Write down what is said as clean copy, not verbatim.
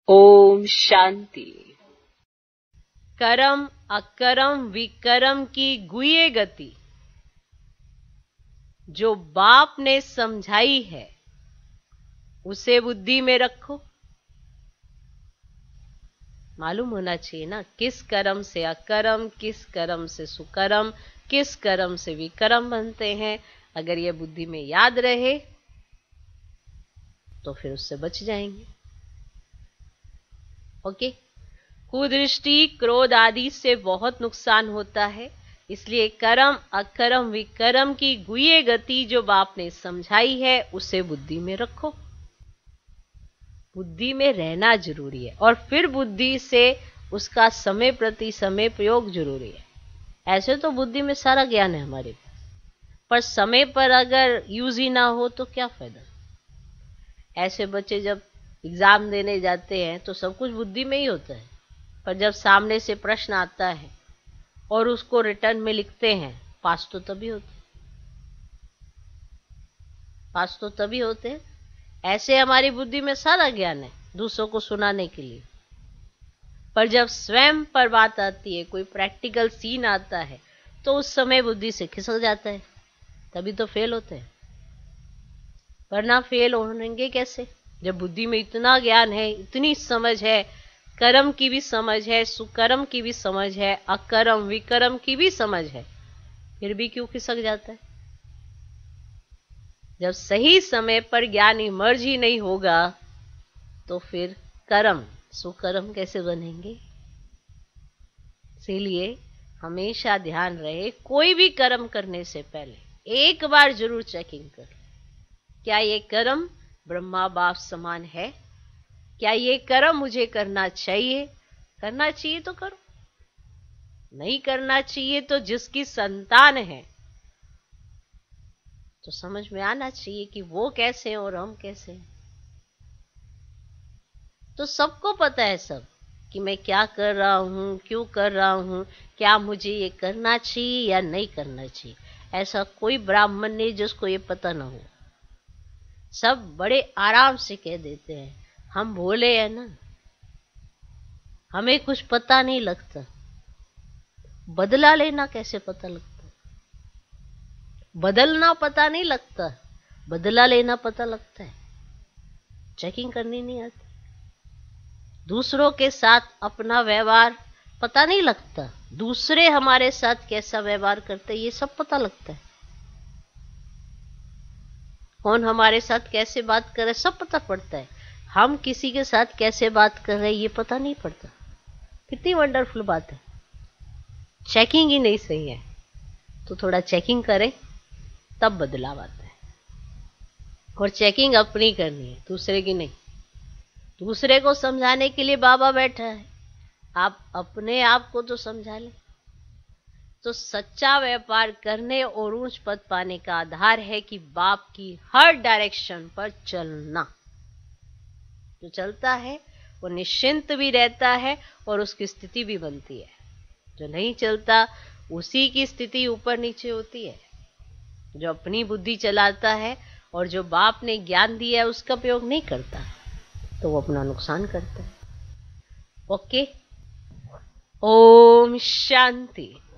ओम शांति। कर्म अकर्म विकर्म की गुह्य गति जो बाप ने समझाई है उसे बुद्धि में रखो। मालूम होना चाहिए ना, किस कर्म से अकर्म, किस कर्म से सुकर्म, किस कर्म से विकर्म बनते हैं। अगर ये बुद्धि में याद रहे तो फिर उससे बच जाएंगे। ओके। कुदृष्टि, क्रोध आदि से बहुत नुकसान होता है, इसलिए कर्म अकर्म विकर्म की गुह्य गति जो बाप ने समझाई है उसे बुद्धि में रखो। बुद्धि में रहना जरूरी है और फिर बुद्धि से उसका समय प्रति समय प्रयोग जरूरी है। ऐसे तो बुद्धि में सारा ज्ञान है हमारे पास, पर समय पर अगर यूज ही ना हो तो क्या फायदा। ऐसे बच्चे जब एग्जाम देने जाते हैं तो सब कुछ बुद्धि में ही होता है, पर जब सामने से प्रश्न आता है और उसको रिटर्न में लिखते हैं, पास तो तभी होते हैं। ऐसे हमारी बुद्धि में सारा ज्ञान है दूसरों को सुनाने के लिए, पर जब स्वयं पर बात आती है, कोई प्रैक्टिकल सीन आता है, तो उस समय बुद्धि से खिसक जाता है, तभी तो फेल होते हैं। वरना फेल होंगे कैसे जब बुद्धि में इतना ज्ञान है, इतनी समझ है, कर्म की भी समझ है, सुकर्म की भी समझ है, अकर्म विकर्म की भी समझ है, फिर भी क्यों खिसक जाता है। जब सही समय पर ज्ञान इमर्ज ही नहीं होगा तो फिर कर्म सुकर्म कैसे बनेंगे। इसीलिए हमेशा ध्यान रहे, कोई भी कर्म करने से पहले एक बार जरूर चेकिंग करो, क्या ये कर्म ब्रह्मा बाप समान है, क्या ये कर्म मुझे करना चाहिए तो करो, नहीं करना चाहिए तो जिसकी संतान है तो समझ में आना चाहिए कि वो कैसे हैं और हम कैसे हैं। तो सबको पता है सब कि मैं क्या कर रहा हूं, क्यों कर रहा हूं, क्या मुझे ये करना चाहिए या नहीं करना चाहिए। ऐसा कोई ब्राह्मण नहीं जिसको ये पता ना हो। सब बड़े आराम से कह देते हैं, हम भोले हैं ना, हमें कुछ पता नहीं लगता। बदला लेना कैसे पता लगता, बदलना पता नहीं लगता, बदला लेना पता लगता है। चेकिंग करनी नहीं आती। दूसरों के साथ अपना व्यवहार पता नहीं लगता, दूसरे हमारे साथ कैसा व्यवहार करते ये सब पता लगता है। कौन हमारे साथ कैसे बात कर रहे सब पता पड़ता है, हम किसी के साथ कैसे बात कर रहे ये पता नहीं पड़ता। कितनी वंडरफुल बात है। चेकिंग ही नहीं सही है, तो थोड़ा चेकिंग करें तब बदलाव आता है। और चेकिंग अपनी करनी है, दूसरे की नहीं। दूसरे को समझाने के लिए बाबा बैठा है, आप अपने आप को तो समझा लें। तो सच्चा व्यापार करने और ऊंच पद पाने का आधार है कि बाप की हर डायरेक्शन पर चलना। जो चलता है वो निश्चिंत भी रहता है और उसकी स्थिति भी बनती है। जो नहीं चलता उसी की स्थिति ऊपर नीचे होती है। जो अपनी बुद्धि चलाता है और जो बाप ने ज्ञान दिया है उसका प्रयोग नहीं करता तो वो अपना नुकसान करता है। ओके। ओम शांति।